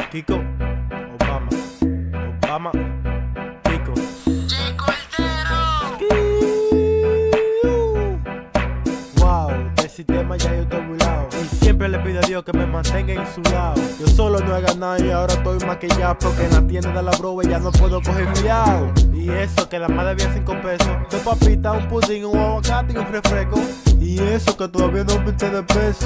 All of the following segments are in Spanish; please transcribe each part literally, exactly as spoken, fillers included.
Kiko, Obama, Obama, Kiko. Wow, del sistema ya yo estoy burlado. Y siempre le pido a Dios que me mantenga en su lado. Yo solo no he ganado y ahora estoy maquillado, porque en la tienda de la brobe ya no puedo coger fiado. Y eso que la madre había cinco pesos, dos papitas, un pudín, un aguacate y un refresco. Y eso que todavía no me de peso.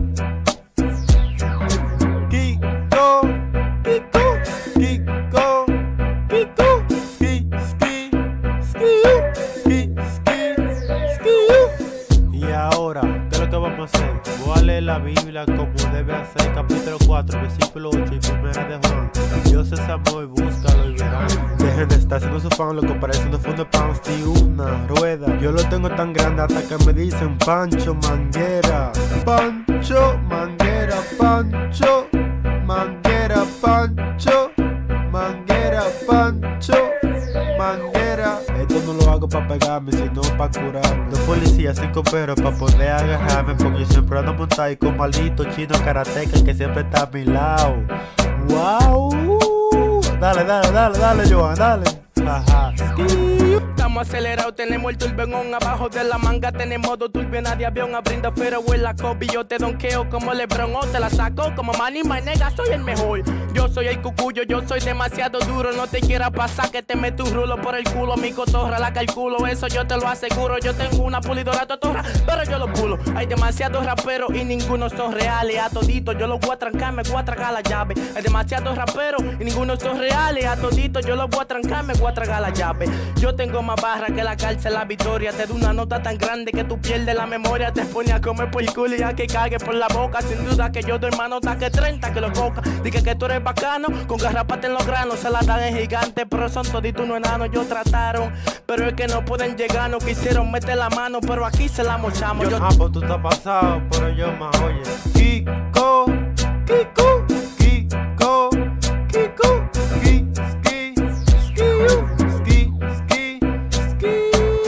Kiko, Kiko, Kiko, Kiko, ski, ski, ski, ski, ski, ski. Y ahora, ¿qué es lo que vamos a hacer? Voy a leer la Biblia como debe hacer, capítulo cuatro, versículo ocho y primera de Juan. Dios es amor, búscalo y verán. Dejen de estar haciendo su fan, lo que parece un fondo de pan y una rueda. Yo lo tengo tan grande hasta que me dicen Pancho Manguera. Pancho Manguera, Pancho Manguera, Pancho Manguera, Pancho Manguera. Esto no lo hago pa' pegarme, sino pa' curarme. Dos policías, cinco perros pa' poder agarrarme, porque yo siempre ando montado y con maldito chino karateca que siempre está a mi lado. Wow. Dale, dale, dale, dale, Joan, dale. Ajá. Estamos acelerados, tenemos el turbión abajo de la manga, tenemos dos turbios, nadie avión abriendo pero en la copia. Yo te donqueo como LeBron o te la saco como Manny, my nega, soy el mejor. Yo soy el cucuyo, yo soy demasiado duro, no te quieras pasar que te meto un rulo por el culo. Mi cotorra la calculo, eso yo te lo aseguro. Yo tengo una pulidora totorra, pero yo lo pulo. Hay demasiados raperos y ninguno son reales. A todito yo los voy a trancar, me voy a tragar la llave. Hay demasiados raperos y ninguno son reales. A todito yo los voy a trancar, me voy a tragar la llave. Yo tengo más barra que la cárcel, la victoria. Te doy una nota tan grande que tú pierdes la memoria. Te pone a comer por el culo y a que cague por la boca. Sin duda que yo doy más nota que treinta que lo coca. Dije que tú eres bacano, con garrapata en los granos. Se la dan en gigante, pero son toditos unos enanos. Yo trataron, pero es que no pueden llegar. No quisieron meter la mano, pero aquí se la mochamos. Yo, yo... tú estás pasado, pero yo más oye. Kiko, Kiko, Kiko, Kiko, ski, ski, ski, ski, ski,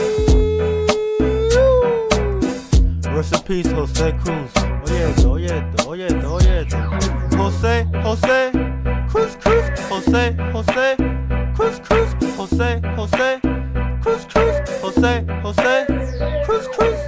ski. Rest in peace, José Cruz. Oye esto, oye esto, oye esto, oye esto. José, José, Cruz, Cruz, José, José, Cruz, Cruz, José, José, Cruz, Cruz, José, José, Cruz, Cruz.